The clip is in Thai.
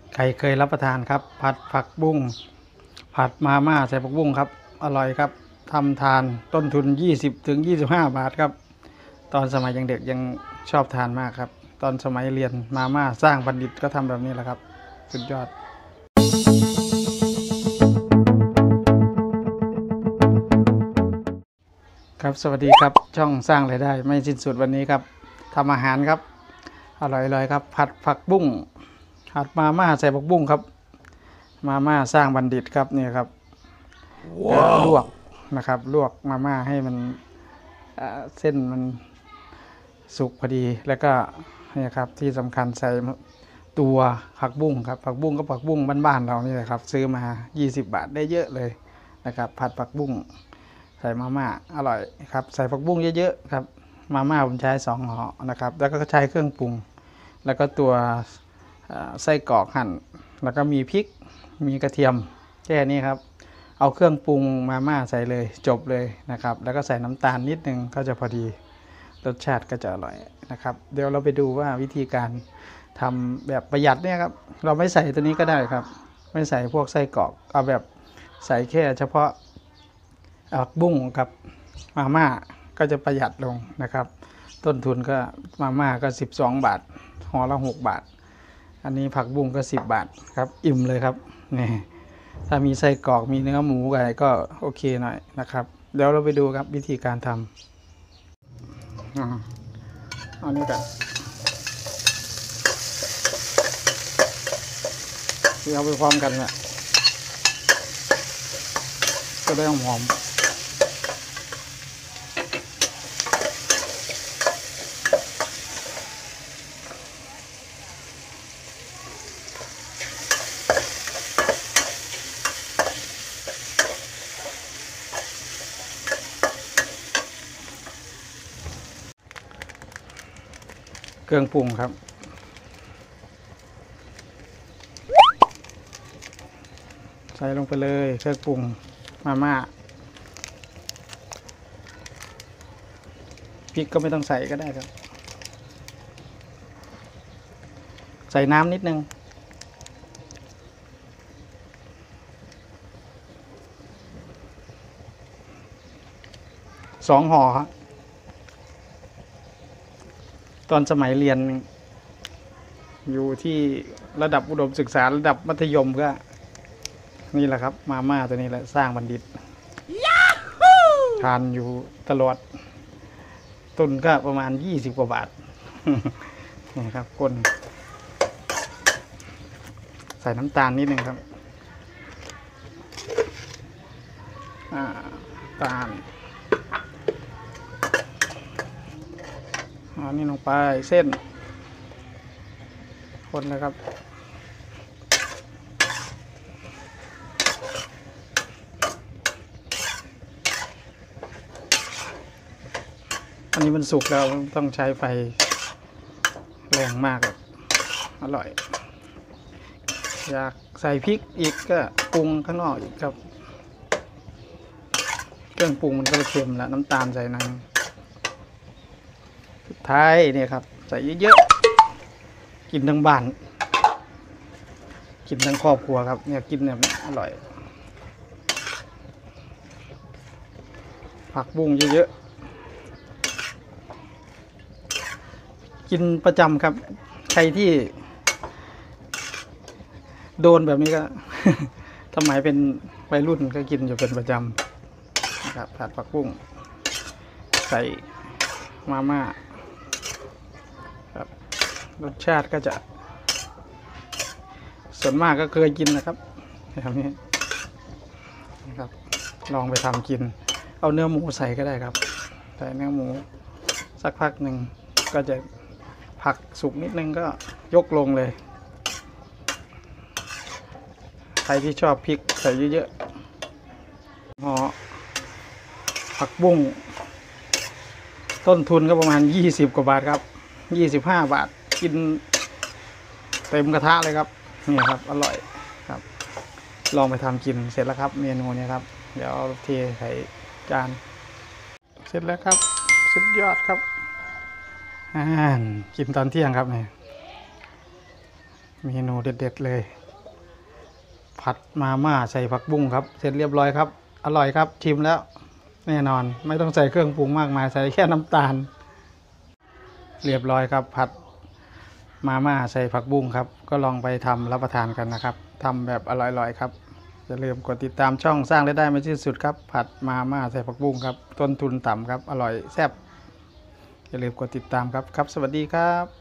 ใครเคยรับประทานครับผัดผักบุ้งผัดมาม่าใส่ผักบุ้งครับอร่อยครับทำทานต้นทุน20 ถึง 25 บาทครับตอนสมัยยังเด็กยังชอบทานมากครับตอนสมัยเรียนมาม่าสร้างบัณฑิตก็ทำแบบนี้แหละครับสุดยอดครับสวัสดีครับช่องสร้างรายได้ไม่สิ้นสุดวันนี้ครับทำอาหารครับอร่อยๆครับผัดผักบุ้งผัดมาม่าใส่ผักบุ้งครับมาม่าสร้างบัณฑิตครับนี่ครับลวกนะครับลวกมาม่าให้มันเส้นมันสุกพอดีแล้วก็นี่ครับที่สำคัญใส่ตัวผักบุ้งครับผักบุ้งก็ผักบุ้งบ้านๆเรานี่แหละครับซื้อมา20 บาทได้เยอะเลยนะครับผัดผักบุ้งใส่มาม่าอร่อยครับใส่ผักบุ้งเยอะๆครับมาม่าผมใช้2 ห่อนะครับแล้วก็ใช้เครื่องปรุงแล้วก็ตัวไส้กรอกหั่นแล้วก็มีพริกมีกระเทียมแค่นี้ครับเอาเครื่องปรุงมาม่าใส่เลยจบเลยนะครับแล้วก็ใส่น้ำตาลนิดนึงก็จะพอดีรสชาติก็จะอร่อยนะครับเดี๋ยวเราไปดูว่าวิธีการทำแบบประหยัดเนี่ยครับเราไม่ใส่ตัวนี้ก็ได้ครับไม่ใส่พวกไส้กรอกเอาแบบใส่แค่เฉพาะบุ้งกับมาม่าก็จะประหยัดลงนะครับต้นทุนก็มาม่าก็12 บาทห่อละ6 บาทอันนี้ผักบุ้งก็10 บาทครับอิ่มเลยครับนี่ถ้ามีไส้กรอกมีเนื้อหมูอะไรก็โอเคหน่อยนะครับเดี๋ยวเราไปดูครับวิธีการทำอันนี้กันที่เอาไปพร้อมกันเนี่ยก็ได้หอมเครื่องปรุงครับใส่ลงไปเลยเครื่องปรุงมาม่าพริกก็ไม่ต้องใส่ก็ได้ครับใส่น้ำนิดนึง2 ห่อครับตอนสมัยเรียนอยู่ที่ระดับอุดมศึกษาระดับมัธยมก็นี่แหละครับมาม่าตัวนี้แหละสร้างบัณฑิตทานอยู่ตลอดต้นก็ประมาณ20 กว่าบาทนี่ครับก้นใส่น้ำตาลนิดนึงครับตาลอันนี้ลงไปเส้นคนเลยครับอันนี้มันสุกแล้วต้องใช้ไฟแรงมากอร่อยอยากใส่พริกอีกก็ปรุงข้างนอกอีกครับเครื่องปรุงมันก็จะเค็มแล้วน้ำตาลใส่น้ำสุดท้ายเนี่ยครับใส่เยอะๆกินทั้งบ้านกินทั้งครอบครัวครับเนี่ยกินเนี่ยอร่อยผักบุ้งเยอะๆกินประจำครับใครที่โดนแบบนี้ก็ สมัยเป็นวัยรุ่นก็กินอยู่เป็นประจำนะครับผัดผักบุ้งใส่มาม่าครับรสชาติก็จะส่วนมากก็เคยกินนะครับแบบนี้นะครับลองไปทำกินเอาเนื้อหมูใส่ก็ได้ครับใส่เนื้อหมูสักพักหนึ่งก็จะผักสุกนิดนึงก็ยกลงเลยใครที่ชอบพริกใส่เยอะๆห่อผักบุ้งต้นทุนก็ประมาณ20 กว่าบาทครับ25 บาทกินเต็มกระทะเลยครับนี่ครับอร่อยครับลองไปทำกินเสร็จแล้วครับเมนูนี้ครับเดี๋ยวเทใส่จานเสร็จแล้วครับสุดยอดครับกินตอนเที่ยงครับเนี่ยเมนูเด็ดๆเลยผัดมาม่าใส่ผักบุ้งครับเสร็จเรียบร้อยครับอร่อยครับชิมแล้วแน่นอนไม่ต้องใส่เครื่องปรุงมากมายใส่แค่น้ำตาลเรียบร้อยครับผัดมาม่าใส่ผักบุ้งครับก็ลองไปทำรับประทานกันนะครับทำแบบอร่อยๆครับอย่าลืมกดติดตามช่องสร้างรายได้ไม่สิ้นสุดครับผัดมาม่าใส่ผักบุ้งครับต้นทุนต่ำครับอร่อยแซ่บอย่าลืมกดติดตามครับสวัสดีครับ